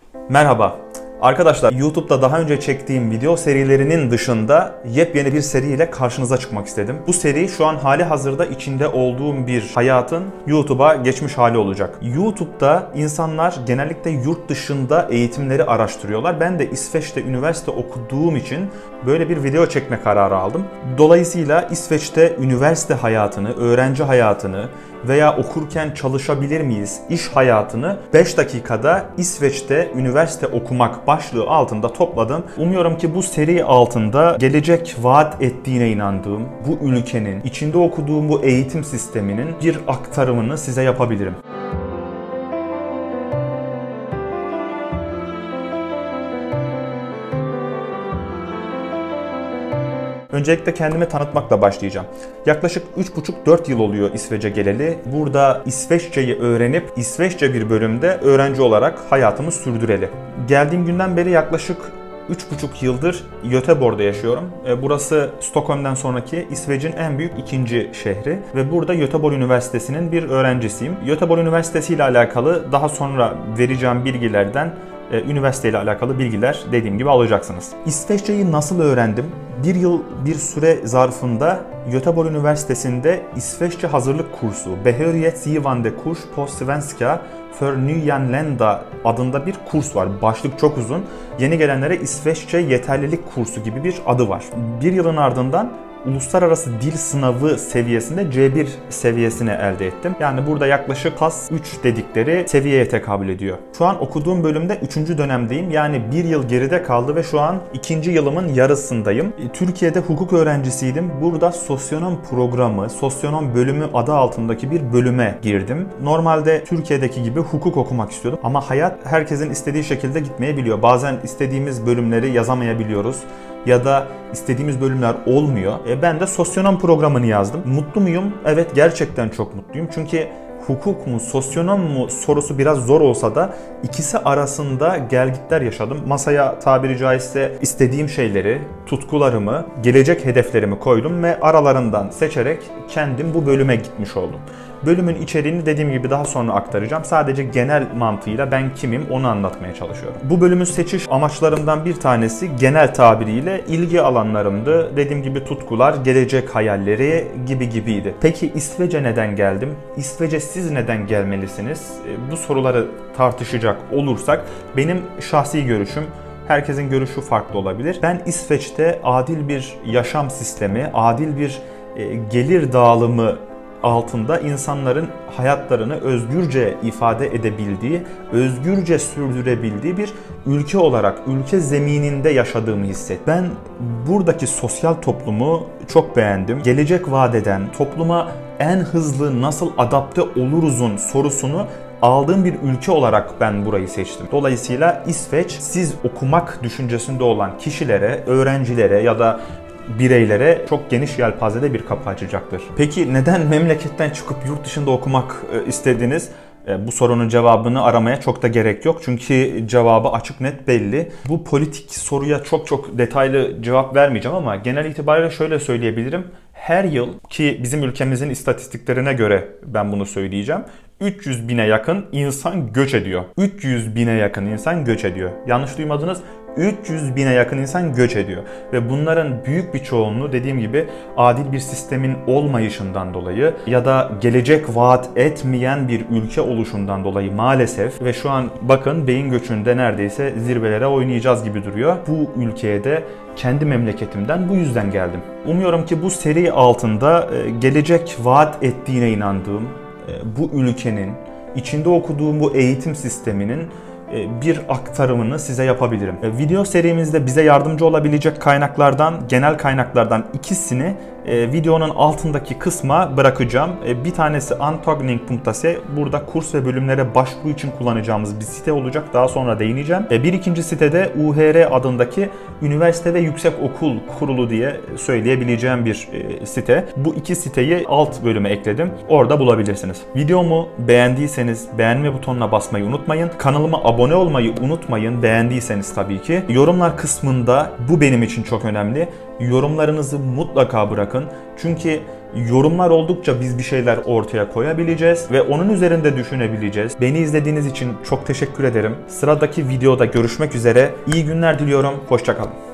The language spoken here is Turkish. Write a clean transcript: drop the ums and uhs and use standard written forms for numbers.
Merhaba. Arkadaşlar, YouTube'da daha önce çektiğim video serilerinin dışında yepyeni bir seriyle karşınıza çıkmak istedim. Bu seri şu an hali hazırda içinde olduğum bir hayatın YouTube'a geçmiş hali olacak. YouTube'da insanlar genellikle yurt dışında eğitimleri araştırıyorlar. Ben de İsveç'te üniversite okuduğum için böyle bir video çekme kararı aldım. Dolayısıyla İsveç'te üniversite hayatını, öğrenci hayatını veya okurken çalışabilir miyiz, iş hayatını 5 dakikada İsveç'te üniversite okumak başlığı altında topladım. Umuyorum ki bu seri altında gelecek vaat ettiğine inandığım bu ülkenin, içinde okuduğum bu eğitim sisteminin bir aktarımını size yapabilirim. Öncelikle kendimi tanıtmakla başlayacağım. Yaklaşık 3,5-4 yıl oluyor İsveç'e geleli. Burada İsveççeyi öğrenip İsveççe bir bölümde öğrenci olarak hayatımı sürdüreli. Geldiğim günden beri yaklaşık 3,5 yıldır Göteborg'da yaşıyorum. Burası Stockholm'dan sonraki İsveç'in en büyük ikinci şehri ve burada Göteborg Üniversitesi'nin bir öğrencisiyim. Göteborg Üniversitesi ile alakalı daha sonra vereceğim bilgilerden üniversiteyle alakalı bilgiler dediğim gibi alacaksınız. İsveççeyi nasıl öğrendim? Bir yıl bir süre zarfında Göteborg Üniversitesi'nde İsveççe hazırlık kursu Behörighetsgivande kurs på svenska för nyanlända adında bir kurs var. Başlık çok uzun. Yeni gelenlere İsveççe yeterlilik kursu gibi bir adı var. Bir yılın ardından uluslararası dil sınavı seviyesinde C1 seviyesini elde ettim. Yani burada yaklaşık PAS 3 dedikleri seviyeye tekabül ediyor. Şu an okuduğum bölümde 3. dönemdeyim. Yani bir yıl geride kaldı ve şu an 2. yılımın yarısındayım. Türkiye'de hukuk öğrencisiydim. Burada sosyonom programı, sosyonom bölümü adı altındaki bir bölüme girdim. Normalde Türkiye'deki gibi hukuk okumak istiyordum. Ama hayat herkesin istediği şekilde gitmeyebiliyor. Bazen istediğimiz bölümleri yazamayabiliyoruz. Ya da istediğimiz bölümler olmuyor. Ben de sosyonom programını yazdım. Mutlu muyum? Evet, gerçekten çok mutluyum. Çünkü hukuk mu, sosyonom mu sorusu biraz zor olsa da ikisi arasında gelgitler yaşadım. Masaya tabiri caizse istediğim şeyleri, tutkularımı, gelecek hedeflerimi koydum ve aralarından seçerek kendim bu bölüme gitmiş oldum. Bölümün içeriğini dediğim gibi daha sonra aktaracağım. Sadece genel mantığıyla ben kimim onu anlatmaya çalışıyorum. Bu bölümün seçiş amaçlarımdan bir tanesi genel tabiriyle ilgi alanlarımdı. Dediğim gibi tutkular, gelecek hayalleri gibiydi. Peki İsveç'e neden geldim? İsveç'e siz neden gelmelisiniz? Bu soruları tartışacak olursak benim şahsi görüşüm, herkesin görüşü farklı olabilir. Ben İsveç'te adil bir yaşam sistemi, adil bir gelir dağılımı altında insanların hayatlarını özgürce ifade edebildiği, özgürce sürdürebildiği bir ülke olarak, ülke zemininde yaşadığımı hissettim. Ben buradaki sosyal toplumu çok beğendim. Gelecek vaat eden, topluma en hızlı nasıl adapte oluruzun sorusunu aldığım bir ülke olarak ben burayı seçtim. Dolayısıyla İsveç, siz okumak düşüncesinde olan kişilere, öğrencilere ya da bireylere çok geniş yelpazede bir kapı açacaktır. Peki neden memleketten çıkıp yurt dışında okumak istediniz? Bu sorunun cevabını aramaya çok da gerek yok. Çünkü cevabı açık net belli. Bu politik soruya çok detaylı cevap vermeyeceğim ama genel itibariyle şöyle söyleyebilirim. Her yıl, ki bizim ülkemizin istatistiklerine göre ben bunu söyleyeceğim, 300 bine yakın insan göç ediyor. 300 bine yakın insan göç ediyor. Yanlış duymadınız. 300 bine yakın insan göç ediyor. Ve bunların büyük bir çoğunluğu dediğim gibi adil bir sistemin olmayışından dolayı ya da gelecek vaat etmeyen bir ülke oluşundan dolayı maalesef ve şu an bakın beyin göçünde neredeyse zirvelere oynayacağız gibi duruyor. Bu ülkeye de kendi memleketimden bu yüzden geldim. Umuyorum ki bu seri altında gelecek vaat ettiğine inandığım bu ülkenin, içinde okuduğum bu eğitim sisteminin bir aktarımını size yapabilirim. Video serimizde bize yardımcı olabilecek kaynaklardan, genel kaynaklardan ikisini videonun altındaki kısma bırakacağım. Bir tanesi antagning.se, burada kurs ve bölümlere başvuru için kullanacağımız bir site olacak. Daha sonra değineceğim. Bir ikinci sitede UHR adındaki Üniversite ve Yüksek Okul Kurulu diye söyleyebileceğim bir site. Bu iki siteyi alt bölüme ekledim. Orada bulabilirsiniz. Videomu beğendiyseniz beğenme butonuna basmayı unutmayın. Kanalıma abone olmayı unutmayın beğendiyseniz tabii ki. Yorumlar kısmında bu benim için çok önemli. Yorumlarınızı mutlaka bırakın. Çünkü yorumlar oldukça biz bir şeyler ortaya koyabileceğiz ve onun üzerinde düşünebileceğiz. Beni izlediğiniz için çok teşekkür ederim. Sıradaki videoda görüşmek üzere. İyi günler diliyorum. Hoşça kalın.